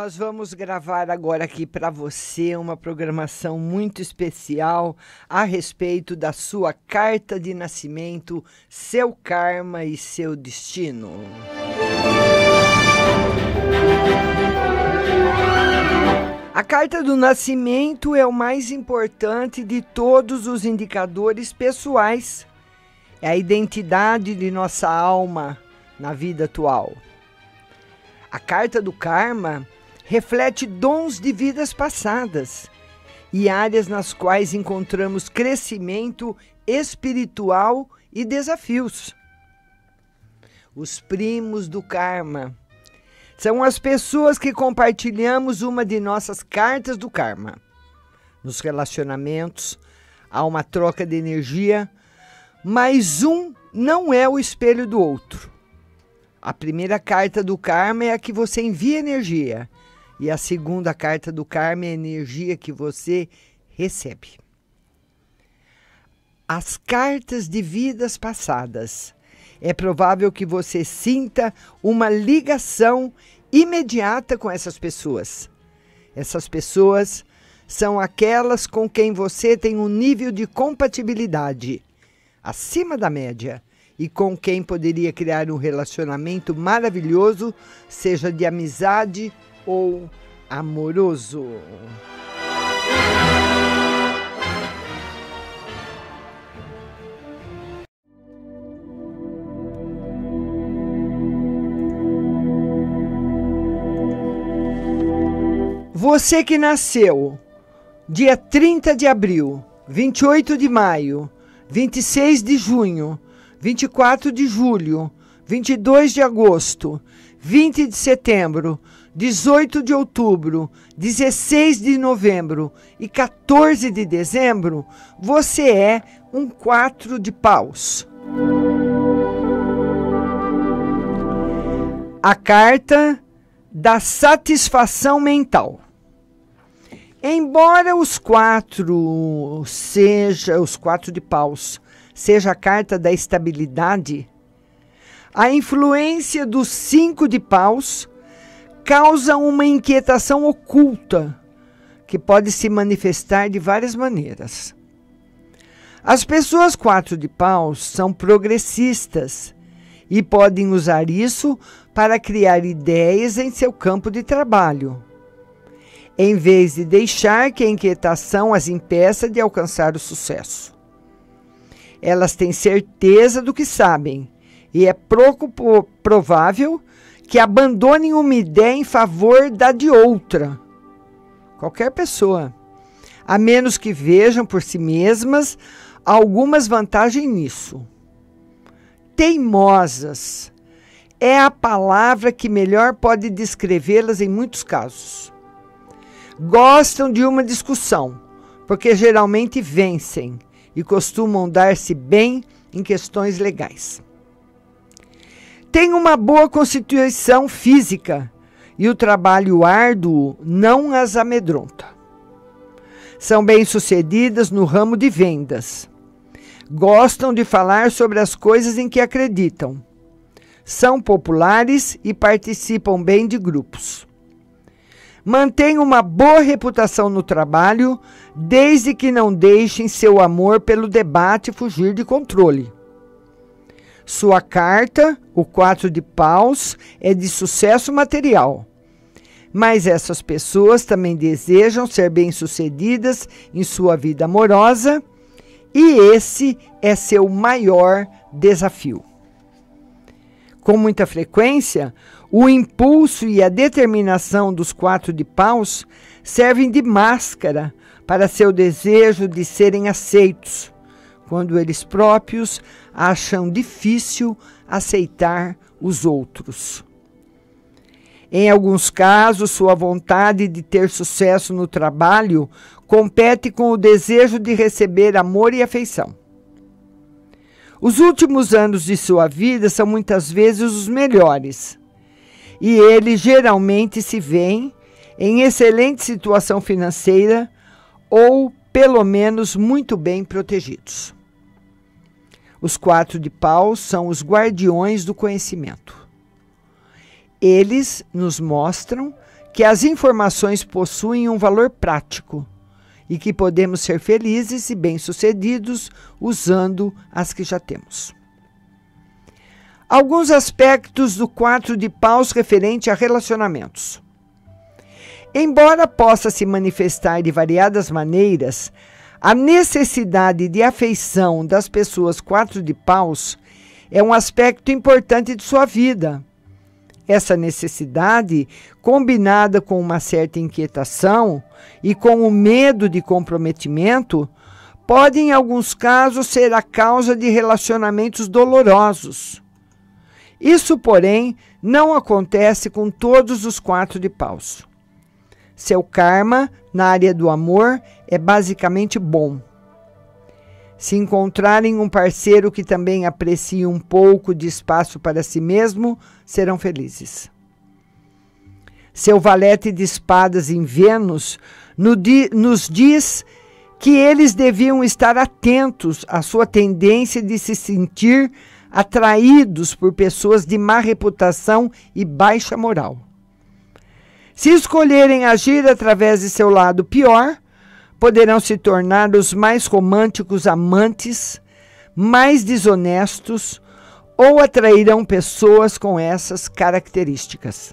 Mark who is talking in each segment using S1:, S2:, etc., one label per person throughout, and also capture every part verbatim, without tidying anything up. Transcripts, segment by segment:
S1: nós vamos gravar agora aqui para você uma programação muito especial a respeito da sua carta de nascimento, seu karma e seu destino. A carta do nascimento é o mais importante de todos os indicadores pessoais. É a identidade de nossa alma na vida atual. A carta do karma reflete dons de vidas passadas e áreas nas quais encontramos crescimento espiritual e desafios. Os primos do karma são as pessoas que compartilhamos uma de nossas cartas do karma. Nos relacionamentos, há uma troca de energia, mas um não é o espelho do outro. A primeira carta do karma é a que você envia energia, e a segunda carta do karma é a energia que você recebe. As cartas de vidas passadas. É provável que você sinta uma ligação imediata com essas pessoas. Essas pessoas são aquelas com quem você tem um nível de compatibilidade acima da média e com quem poderia criar um relacionamento maravilhoso, seja de amizade ou amoroso. Você que nasceu dia trinta de abril, vinte e oito de maio, vinte e seis de junho, vinte e quatro de julho, vinte e dois de agosto, vinte de setembro, dezoito de outubro, dezesseis de novembro e quatorze de dezembro, você é um quatro de paus. A carta da satisfação mental. Embora os quatro seja os quatro de paus seja a carta da estabilidade, a influência dos cinco de paus causa uma inquietação oculta que pode se manifestar de várias maneiras. As pessoas quatro de paus são progressistas e podem usar isso para criar ideias em seu campo de trabalho, em vez de deixar que a inquietação as impeça de alcançar o sucesso. Elas têm certeza do que sabem e é pouco provável que abandonem uma ideia em favor da de outra. Qualquer pessoa, a menos que vejam por si mesmas algumas vantagens nisso. Teimosas é a palavra que melhor pode descrevê-las em muitos casos. Gostam de uma discussão, porque geralmente vencem e costumam dar-se bem em questões legais. Têm uma boa constituição física e o trabalho árduo não as amedronta. São bem-sucedidas no ramo de vendas. Gostam de falar sobre as coisas em que acreditam. São populares e participam bem de grupos. Mantêm uma boa reputação no trabalho, desde que não deixem seu amor pelo debate fugir de controle. Sua carta, o quatro de paus, é de sucesso material. Mas essas pessoas também desejam ser bem-sucedidas em sua vida amorosa, e esse é seu maior desafio. Com muita frequência, o impulso e a determinação dos quatro de paus servem de máscara para seu desejo de serem aceitos, quando eles próprios acham difícil aceitar os outros. Em alguns casos, sua vontade de ter sucesso no trabalho compete com o desejo de receber amor e afeição. Os últimos anos de sua vida são muitas vezes os melhores, e eles geralmente se veem em excelente situação financeira ou, pelo menos, muito bem protegidos. Os quatro de paus são os guardiões do conhecimento. Eles nos mostram que as informações possuem um valor prático e que podemos ser felizes e bem-sucedidos usando as que já temos. Alguns aspectos do quatro de paus referente a relacionamentos. Embora possa se manifestar de variadas maneiras, a necessidade de afeição das pessoas quatro de paus é um aspecto importante de sua vida. Essa necessidade, combinada com uma certa inquietação e com o medo de comprometimento, pode em alguns casos ser a causa de relacionamentos dolorosos. Isso, porém, não acontece com todos os quatro de paus. Seu karma, na área do amor, é basicamente bom. Se encontrarem um parceiro que também aprecie um pouco de espaço para si mesmo, serão felizes. Seu valete de espadas em Vênus nos diz que eles deviam estar atentos à sua tendência de se sentir atraídos por pessoas de má reputação e baixa moral. Se escolherem agir através de seu lado pior, poderão se tornar os mais românticos amantes, mais desonestos ou atrairão pessoas com essas características.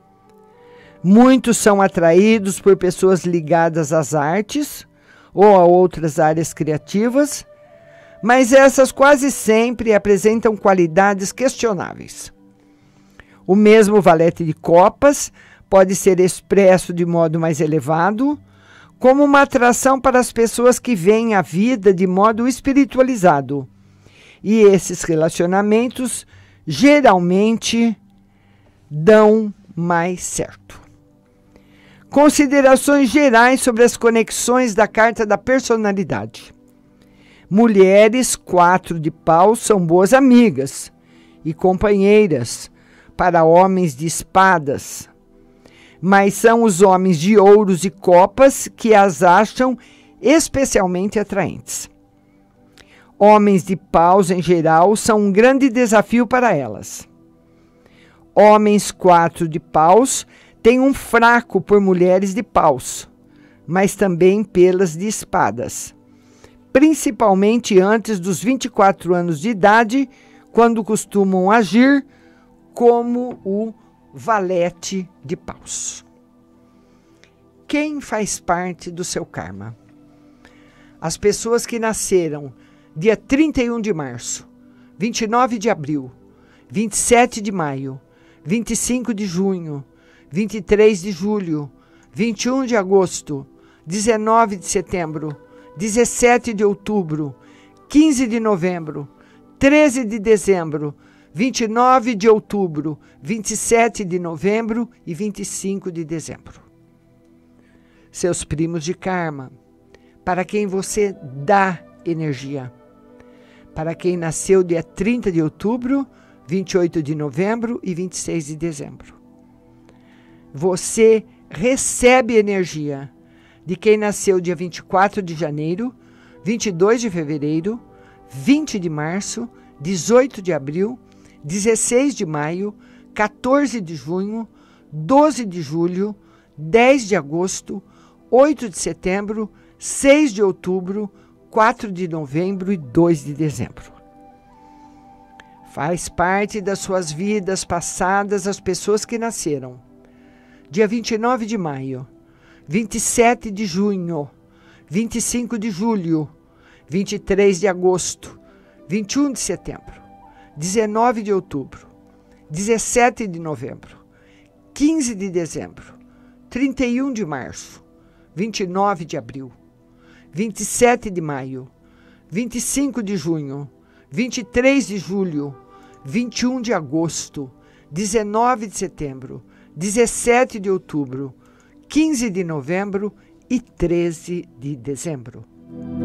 S1: Muitos são atraídos por pessoas ligadas às artes ou a outras áreas criativas, mas essas quase sempre apresentam qualidades questionáveis. O mesmo valete de copas pode ser expresso de modo mais elevado, como uma atração para as pessoas que veem a vida de modo espiritualizado. E esses relacionamentos geralmente dão mais certo. Considerações gerais sobre as conexões da carta da personalidade. Mulheres quatro de paus são boas amigas e companheiras para homens de espadas, mas são os homens de ouros e copas que as acham especialmente atraentes. Homens de paus, em geral, são um grande desafio para elas. Homens quatro de paus têm um fraco por mulheres de paus, mas também pelas de espadas, principalmente antes dos vinte e quatro anos de idade, quando costumam agir como o valete de paus. Quem faz parte do seu karma? As pessoas que nasceram dia trinta e um de março, vinte e nove de abril, vinte e sete de maio, vinte e cinco de junho, vinte e três de julho, vinte e um de agosto, dezenove de setembro, dezessete de outubro, quinze de novembro, treze de dezembro, vinte e nove de outubro, vinte e sete de novembro e vinte e cinco de dezembro. Seus primos de karma, para quem você dá energia. Para quem nasceu dia trinta de outubro, vinte e oito de novembro e vinte e seis de dezembro. Você recebe energia de quem nasceu dia vinte e quatro de janeiro, vinte e dois de fevereiro, vinte de março, dezoito de abril, dezesseis de maio, quatorze de junho, doze de julho, dez de agosto, oito de setembro, seis de outubro, quatro de novembro e dois de dezembro. Faz parte das suas vidas passadas as pessoas que nasceram dia vinte e nove de maio, vinte e sete de junho, vinte e cinco de julho, vinte e três de agosto, vinte e um de setembro, dezenove de outubro, dezessete de novembro, quinze de dezembro, trinta e um de março, vinte e nove de abril, vinte e sete de maio, vinte e cinco de junho, vinte e três de julho, vinte e um de agosto, dezenove de setembro, dezessete de outubro, quinze de novembro e treze de dezembro.